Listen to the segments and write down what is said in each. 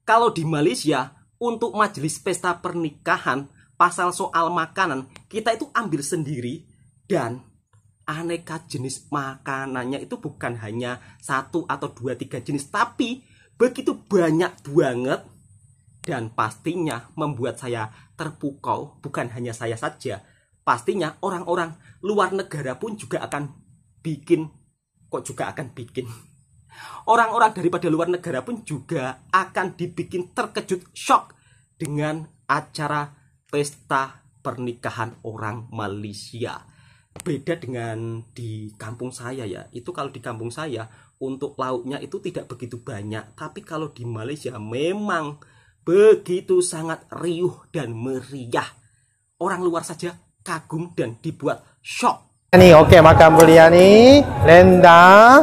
Kalau di Malaysia, untuk majelis pesta pernikahan, pasal soal makanan, kita itu ambil sendiri dan aneka jenis makanannya itu bukan hanya 1 atau 2, 3 jenis, tapi begitu banyak banget. Dan pastinya membuat saya terpukau, bukan hanya saya saja. Pastinya orang-orang luar negara pun juga akan bikin, orang-orang daripada luar negara pun juga akan dibikin terkejut, shock dengan acara pesta pernikahan orang Malaysia. Beda dengan di kampung saya ya. Itu kalau di kampung saya untuk lauknya itu tidak begitu banyak, tapi kalau di Malaysia memang begitu sangat riuh dan meriah. Orang luar saja kagum dan dibuat shock. Ini oke, makan biryani, rendang,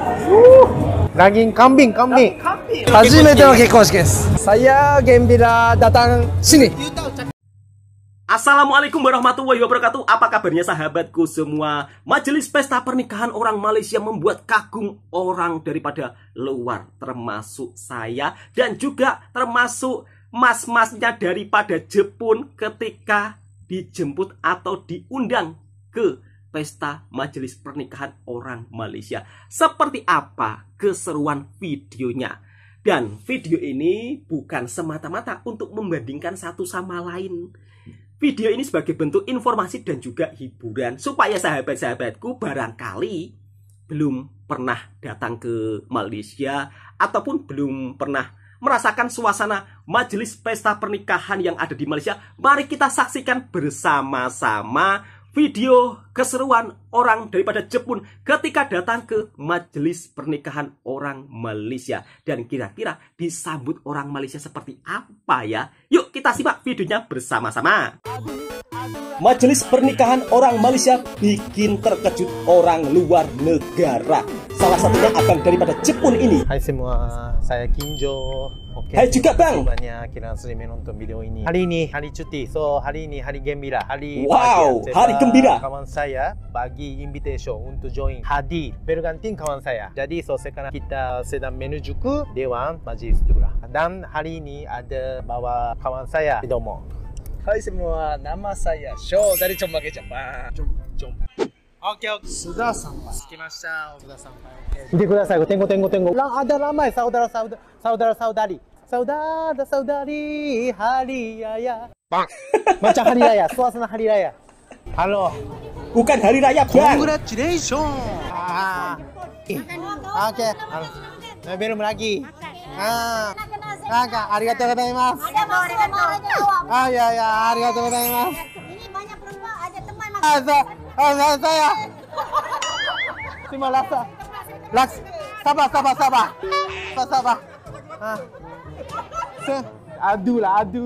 daging kambing. Hajimete no kekkonshiki desu. Saya gembira datang sini. Assalamualaikum warahmatullahi wabarakatuh. Apa kabarnya sahabatku semua? Majelis pesta pernikahan orang Malaysia membuat kagum orang daripada luar, termasuk saya dan juga termasuk mas-masnya daripada Jepun ketika dijemput atau diundang ke pesta majelis pernikahan orang Malaysia. Seperti apa keseruan videonya? Dan video ini bukan semata-mata untuk membandingkan satu sama lain. Video ini sebagai bentuk informasi dan juga hiburan supaya sahabat-sahabatku barangkali belum pernah datang ke Malaysia ataupun belum pernah merasakan suasana majelis pesta pernikahan yang ada di Malaysia. Mari kita saksikan bersama-sama video keseruan orang daripada Jepun ketika datang ke majelis pernikahan orang Malaysia. Dan kira-kira disambut orang Malaysia seperti apa ya? Yuk kita simak videonya bersama-sama. Majelis pernikahan orang Malaysia bikin terkejut orang luar negara. Salah satunya abang daripada Jepun ini. Hai semua, saya Kinjo. Oke. Hai juga bang. Banyak kira sering menonton video ini. Hari ini hari cuti, so hari ini hari gembira. Wow, hari gembira. Kawan saya bagi invitation untuk join hadir bergantian kawan saya. Jadi so sekarang kita sedang menuju ke Dewan Majlis Dura. Dan hari ini ada bawa kawan saya. Domo. Hai semua, nama saya Sho dari Combake Jepang. Jom. Oke. Sudah sampai. Kimashita. Sudah sampai. Lihat kudasai, tengok. Ada ramai saudara-saudari. Saudara-saudari hari raya. Macam hari raya, suasana hari raya. Halo. Bukan hari raya bang. Congratulations. Oke. Belum lagi. Arigatou gozaimasu. Ya, arigatou gozaimasu. Ini banyak perempuan, ada teman makan. Saya. Terima kasih. Sabar. Adu.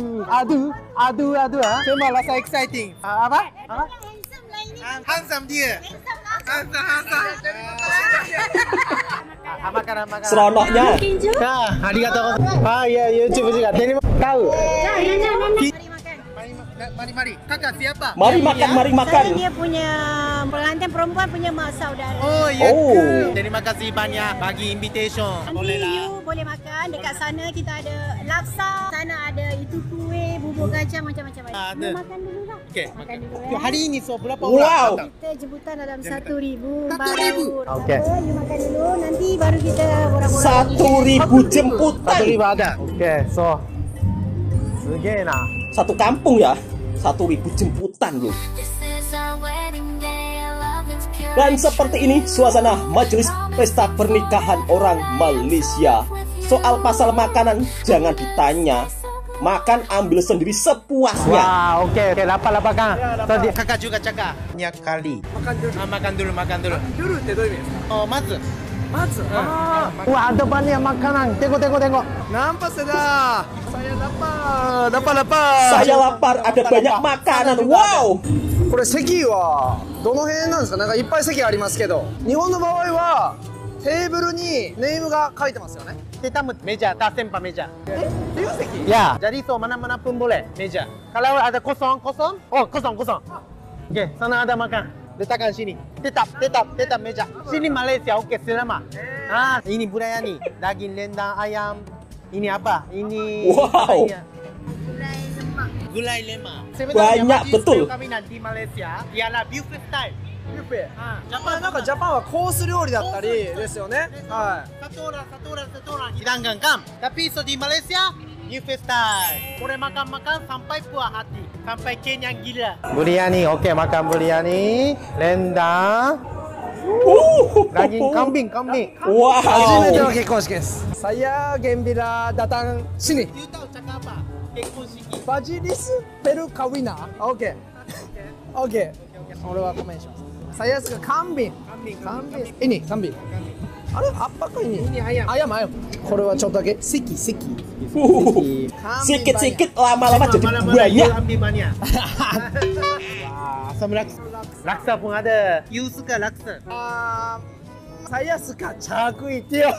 Terima rasa exciting. Apa? Handsome lah ini. Handsome dia. Handsome. Makan. Seronoknya. Arigatou. Ya, YouTube juga. Tahu. Mari. Kakak siapa? Mari makan. Dia punya pengantin perempuan punya mak saudara. Oh, ya. Oh. Terima kasih banyak bagi invitation. Nanti you boleh makan dekat sana, kita ada laksa, sana ada itu kuih, bubur kacang macam-macam. Ada. You makan dulu lah. Okey. Makan dulu. Hari ini so berapa Wow. orang? Kita jemputan dalam 1,000. 1,000? Okey. You makan dulu, nanti baru kita orang-orang. 1.000 jemputan. 1,000 ada. Oke, so. Segena. Satu kampung ya. 1.000 jemputan loh. Dan seperti ini suasana majelis pesta pernikahan orang Malaysia. Soal pasal makanan jangan ditanya. Makan ambil sendiri sepuasnya. Wah, oke, lapar kan. Tadi Kakak juga cakap banyak kali. Makan dulu. Dulu itu apa? Oh, mazu. wah, ada banyak makanan. Tengok. Nampak sudah. Saya lapar. Saya lapar, ada banyak makanan. Wow. これ席はどの辺なんですか？なんかいっぱい席ありますけど、日本の場合はテーブルにネームが書いてますよね。 kita meja, tak tempat meja. Itu seki? Ya, jadi so mana-mana pun boleh meja. Kalau ada kosong, oh kosong. Oke, sana ada makan. Letakkan sini. Tetap meja. Sini Malaysia, oke selama. Ini budaya nih. Daging rendang ayam. Ini apa? Ini Wow. apa ini ya? Gulai lemak. Gulai lemak. Banyak, betul. Kami nanti Malaysia, ialah buffet style. ビュッフェ。 Jepang なんかジャパンはコース料理だったりですよね。は satu orang hidangkan kam. Tapi so di Malaysia buffet style. Boleh makan sampai puas hati, sampai kenyang gila. Biryani, oke makan biryani, rendang, daging kambing. い。初めての Wow. 結婚式です。saya gembira datang sini. You tahu cakap apa? Kekonsiki. Bajilis Perkawina. Oke. Oke. 俺はコメントします。saya suka kambing. Ini kambing. あれapakah ini? Ini ayam. Ayam. これはちょっとだけ。Siki. Sikit-sikit lama-lama jadi banyak. Ambil banyak. Wah, asam laksa. Laksa pun ada. You suka laksa? Saya suka char kway teow.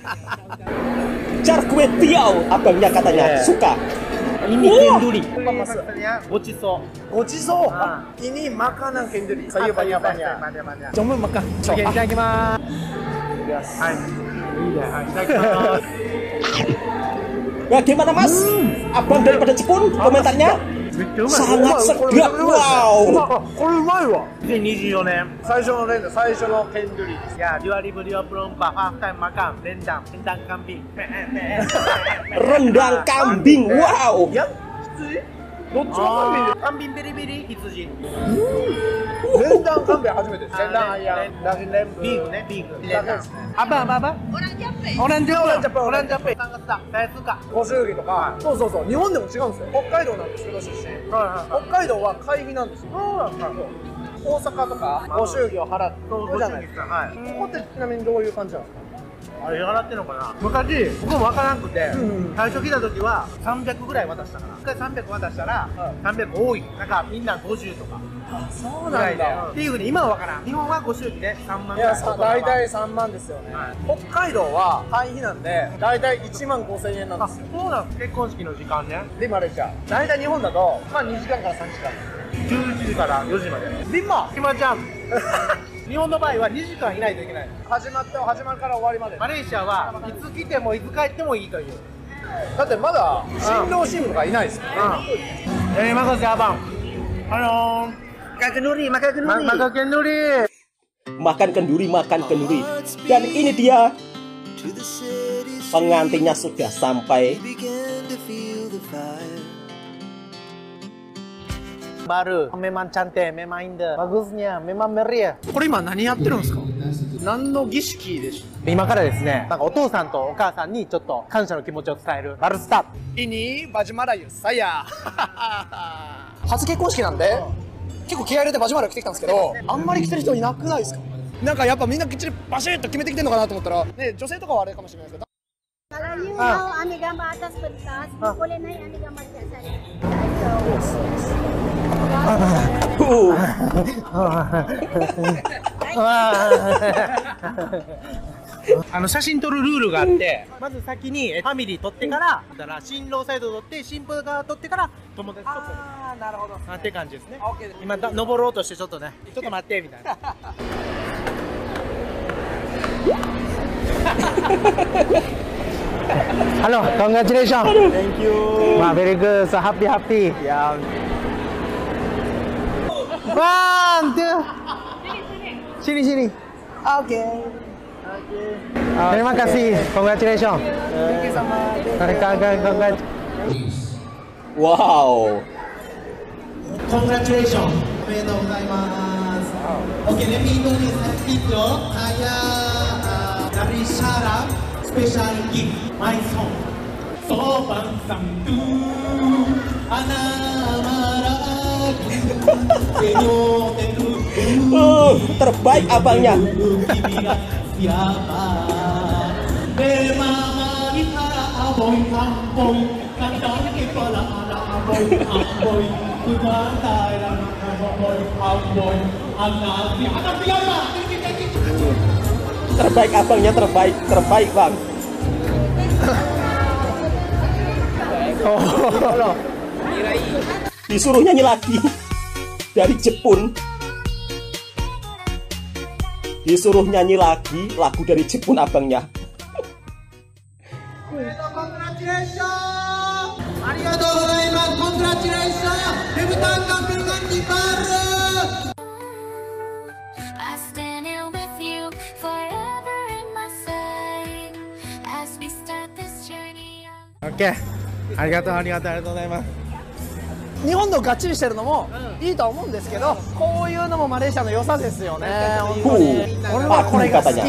Char kway teow abangnya katanya suka. Ini kenduri. Gochiso. Gochiso. Ini makanan kenduri. Sayur banyak-banyak. Banyak. Coba makan. Oke, itadakimasu. Hai. Itadakimasu. Bagaimana Mas? Abang daripada Jepun komentarnya? Sangat sedap. Wow. これうまいわ。 2024年。 最初のレンダ最初のケンドリ。 Ya, dua ribu dua puluh empat half time makan rendang kambing. Rendang kambing. Wow. どっちもカンビ Kambing biri-biri羊. レンダンカンビ初めてです。レンダンアイアン。ダギレンブ。 Big, big. Apa? Orang Jape. Sangat suka. Saya suka. ご祝儀とか。そう。日本でも違うんですよ。北海道なんですけど出身。北海道は会費なんですよ。大阪とかご祝儀を払ってるじゃないですか。 はい。 ここってちなみにどういう感じなんですか。 あれ払ってんのかな。昔僕もわからなくて、最初来た時は300ぐらい渡したから。一回300渡したら300多い。なんかみんな50とか。 そうぐらいで。っていうふうに今はわからん。日本はご祝儀で3万ぐらい。 大体3万ですよね。北海道は会費なんで大体1万5000円なんですよ。 そうなんです。結婚式の時間ね。 でマレーシア。大体日本だとまあ2時間から3時間。 11時から4時まで。 今今じゃん。日本の場合は2時間いないといけない。 始まるから終わりまで。 マレーシアはいつ来てもいつ帰ってもいいという。 だってまだ新郎新婦がいないですよ。 Terima kasih abang. Halo. Makan kenduri. Makan kenduri. Dan ini dia pengantinnya sudah sampai. Baru, memang cantik, memang indah, bagusnya, memang meriah. これ今何やってるんですか。何の儀式でしょう。 今からですね、なんかお父さんとお母さんにちょっと感謝の気持ちを伝えるバルスタ。 ini baju Melayu saya 初結婚式なんで結構気合い入れてバジュマラ着てきたんですけど、あんまり着てる人いなくないですか。なんかやっぱみんなきっちりバシッと決めてきてるのかなと思ったらね、女性とかはあれかもしれないですけど。 Kalau you mau ambil gambar atas pentas, you boleh naik ambil gambar dekat sana. So. 写真撮るルールがあって、まず先にファミリー撮ってから、新郎サイド撮って新婦側撮ってから友達とこう。なるほど。って感じですね。今登ろうとしてちょっとね、ちょっと待ってみたいな。Halo, congratulations. Thank you. Wah, very good. So happy. Ya. One, two. Sini. Oke. Terima kasih. Congratulations. Thank you so much. Wow. Congratulations. Oke, let me introduce Tito. Saya dari Sarah. Special gift, my song. Sopan Samtu, Terbaik abangnya. Terbaik abangnya, terbaik bang. Disuruh nyanyi lagi dari Jepun. Disuruh nyanyi lagi lagu dari Jepun abangnya. I stand here with you forever in my side as we start this journey. OK ありがとうありがとうありがとうございます。 日本のがっちりしてるのもいいとは思うんですけど、こういうのもマレーシアの良さですよね。本当に俺はこれが好き。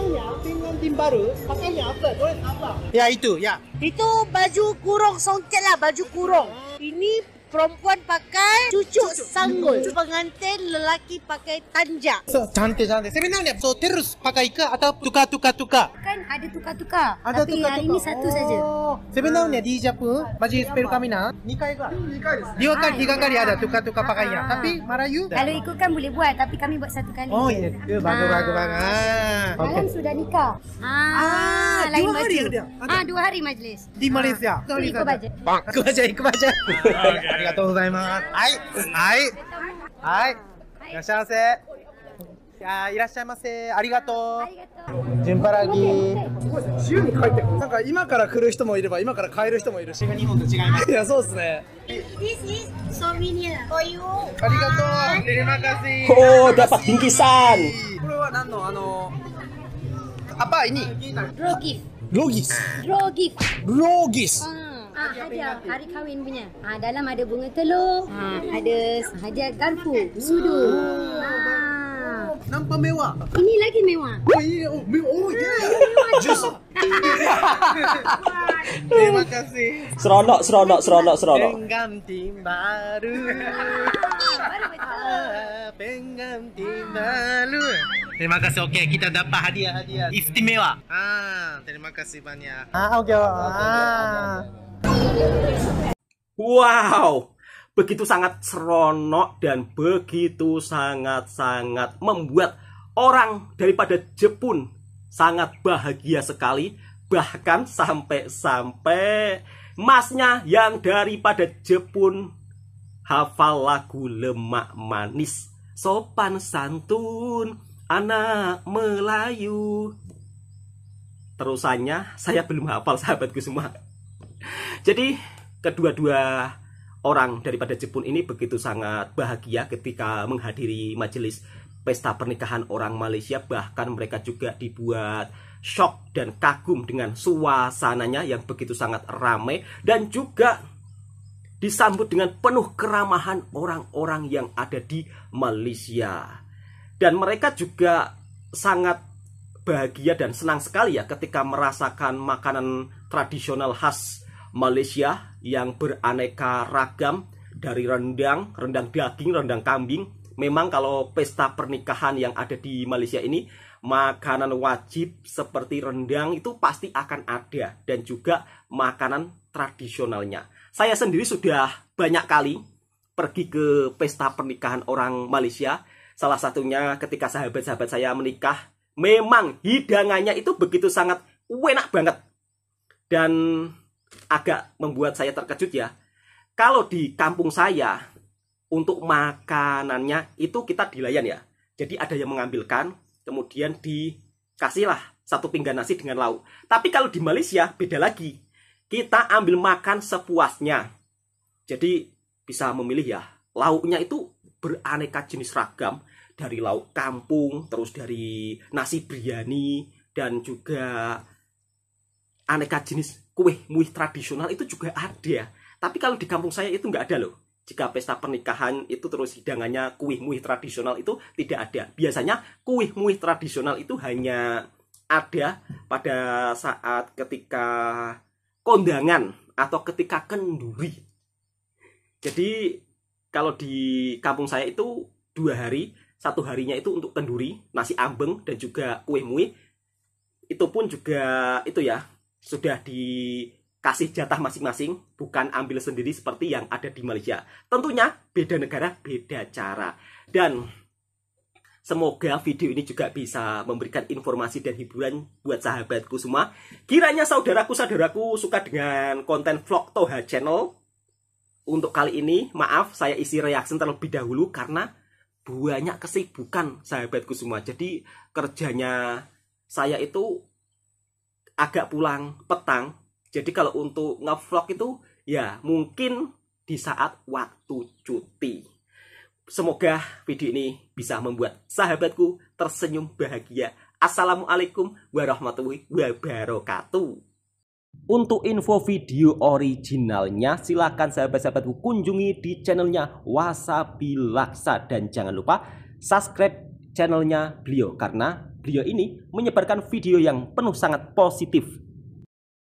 Ya itu, ya. Itu baju kurung songket lah, baju kurung. Ini perempuan pakai cucuk sanggul. Pengantin lelaki pakai tanja. So, cantik. Sebenarnya so terus pakai ke atau tukar? Kan ada tukar-tukar. Ada Tapi tukar-tukar. hari ini satu saja. Sebenarnya di Jepun, majlis perkawinan 2 kali kan? 2 kali, 3 kali ada tukar-tukar pakaian. Tapi Melayu Kalau ikutkan boleh buat, tapi kami buat satu kali. Oh iya, bagus. Malam sudah nikah. Lain baju. 2 hari majlis. Di Malaysia. Ikut bajet. Ikut baca. ありがとうございます。はい。いらっしゃいませ。いらっしゃいませ。ありがとう。順パラギ。 自由に帰ってくる。なんか今から来る人もいれば今から帰る人もいるし。 日本と違います。 いやそうですね。 This is souvenir for you. ありがとう。terima kasih. Oh, dapat bingkisan. これは何のapa ini? Draw gift. Logis. Draw gift. Logis. Hadiah hari kahwin punya. Dalam ada bunga telur, ada hadiah garpu, sudu. Nampak mewah. Ini lagi mewah. Jus. Terima kasih. Seronok. Pengganti baru. Pengganti baru. Terima kasih. Oke, kita dapat hadiah istimewa. Terima kasih banyak. Oke. Wow, begitu sangat seronok dan begitu sangat membuat orang daripada Jepun sangat bahagia sekali. Bahkan sampai masnya yang daripada Jepun hafal lagu Lemak Manis, sopan santun anak Melayu. Terusannya saya belum hafal, sahabatku semua. Jadi kedua-dua orang daripada Jepun ini begitu sangat bahagia ketika menghadiri majelis pesta pernikahan orang Malaysia. Bahkan mereka juga dibuat shock dan kagum dengan suasananya yang begitu sangat ramai, dan juga disambut dengan penuh keramahan orang-orang yang ada di Malaysia. Dan mereka juga sangat bahagia dan senang sekali ya ketika merasakan makanan tradisional khas Malaysia yang beraneka ragam, dari rendang daging, rendang kambing. Memang kalau pesta pernikahan yang ada di Malaysia ini, makanan wajib seperti rendang itu pasti akan ada, dan juga makanan tradisionalnya. Saya sendiri sudah banyak kali pergi ke pesta pernikahan orang Malaysia. Salah satunya ketika sahabat-sahabat saya menikah. Memang hidangannya itu begitu sangat enak banget. Dan agak membuat saya terkejut ya. Kalau di kampung saya, untuk makanannya itu kita dilayan ya. Jadi ada yang mengambilkan, kemudian dikasihlah satu pinggan nasi dengan lauk. Tapi kalau di Malaysia beda lagi. Kita ambil makan sepuasnya. Jadi bisa memilih ya. Lauknya itu beraneka jenis ragam. Dari lauk kampung, terus dari nasi biryani, dan juga aneka jenis kue muih tradisional itu juga ada. Tapi kalau di kampung saya itu nggak ada loh. Jika pesta pernikahan itu terus hidangannya kue muih tradisional itu tidak ada. Biasanya kue muih tradisional itu hanya ada pada saat ketika kondangan atau ketika kenduri. Jadi kalau di kampung saya itu 2 hari, 1 harinya itu untuk kenduri, nasi ambeng, dan juga kue muih. Itu pun juga itu ya, sudah dikasih jatah masing-masing, bukan ambil sendiri seperti yang ada di Malaysia. Tentunya beda negara, beda cara. Dan semoga video ini juga bisa memberikan informasi dan hiburan buat sahabatku semua. Kiranya saudaraku-saudaraku suka dengan konten vlog Toha Channel. Untuk kali ini, maaf saya isi reaction terlebih dahulu karena banyak kesibukan sahabatku semua. Jadi kerjanya saya itu agak pulang petang, Jadi kalau untuk ngevlog itu ya mungkin di saat waktu cuti. Semoga video ini bisa membuat sahabatku tersenyum bahagia. Assalamualaikum warahmatullahi wabarakatuh. Untuk info video originalnya silakan sahabat-sahabatku kunjungi di channelnya Wasabi Laksa. Dan jangan lupa subscribe channelnya beliau karena beliau ini menyebarkan video yang penuh sangat positif